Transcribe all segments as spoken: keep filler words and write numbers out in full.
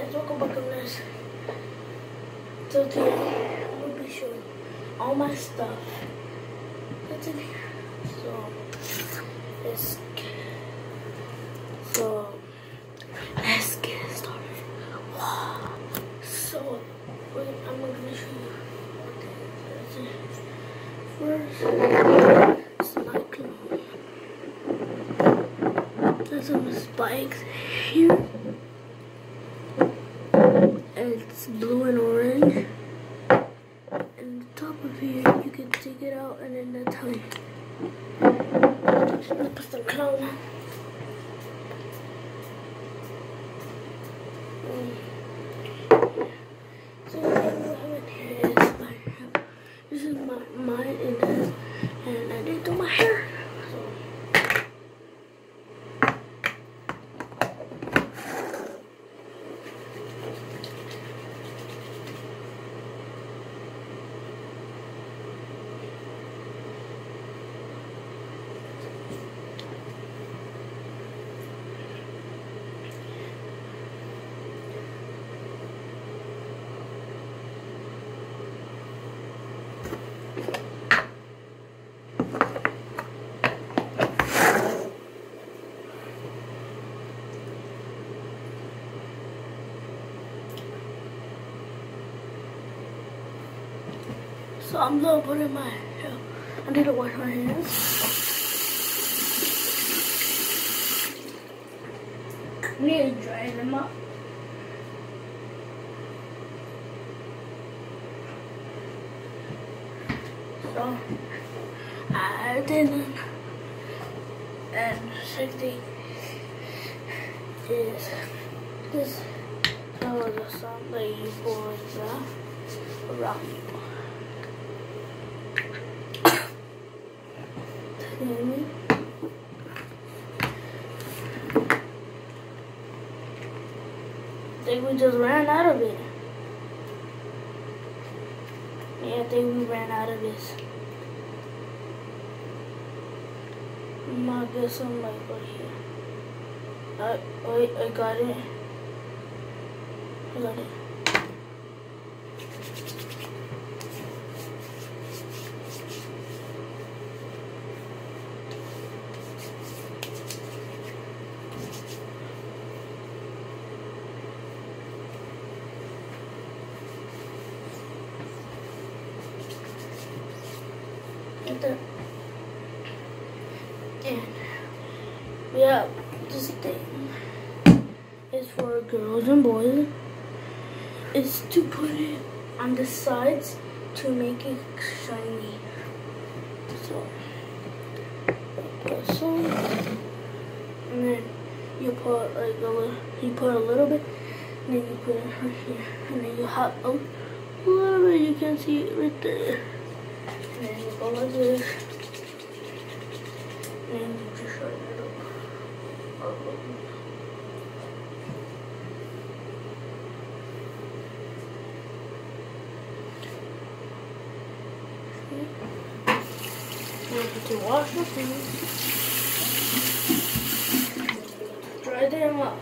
guys, welcome back to this. So today I'm gonna be showing all my stuff that's in here. So let's so let's get started. Wow. So wait, I'm gonna show you what that's in. First, it's my clothes. There's some spikes here. It's blue and orange, and the top of here you can take it out, and then that's how you just put some clothes on. So what I have here is my hair. This is my mine and this, and I did do my hair. So I'm gonna put in my hair. I need to wash my hands. I need to dry them up. So I didn't. And second thing is this. That was a song that you boys uh, around you. I think we just ran out of it. Yeah, I think we ran out of this. I'm gonna get some like right here. Uh, wait, I got it. I got it. And yeah, this thing is for girls and boys. It's to put it on the sides to make it shiny. So put some, and then you put like a little, you put a little bit, and then you put it right here, and then you hop out a little bit. You can see it right there. And then you go like this. And you just shut it up. Now you can wash your feet. Dry them up.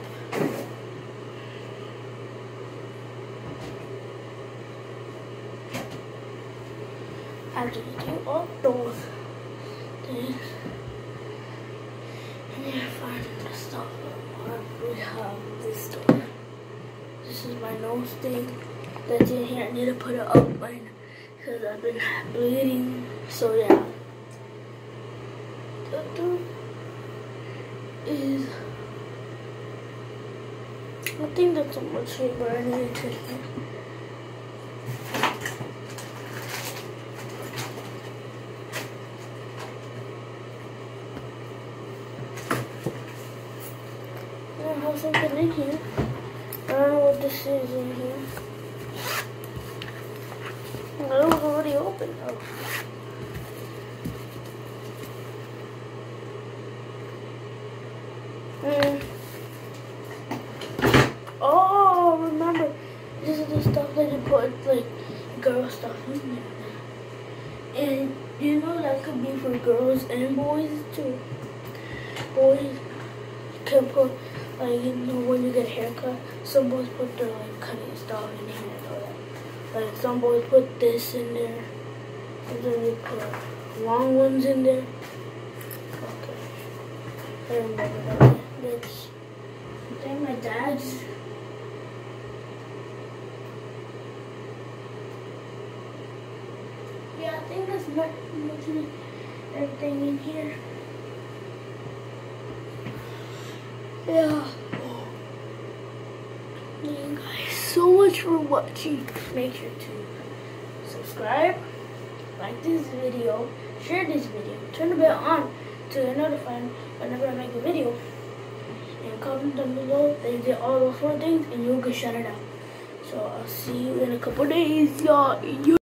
After you do all those things, and then find the stuff that we have this store. This is my nose thing that's in here. I need to put it up right now because I've been bleeding. So yeah. The other is, I think that's so much shape, but I need to take it. I have something in here. I don't know what this is in here. That was already open though. Mm. Oh, remember, this is the stuff that you put like girl stuff in there. And you know that could be for girls and boys too. Boys can put Like, you know, when you get a haircut, some boys put their like cutting style in here and all that. Like some boys put this in there, and then they put long ones in there. Okay, I remember that. That's I think my dad's. Yeah, I think that's mostly everything in here. Yeah. Thank you guys so much for watching. Make sure to subscribe, like this video, share this video, turn the bell on to get notified whenever I make a video, and comment down below that you did all those four things and you'll get shouted out. So I'll see you in a couple days, y'all.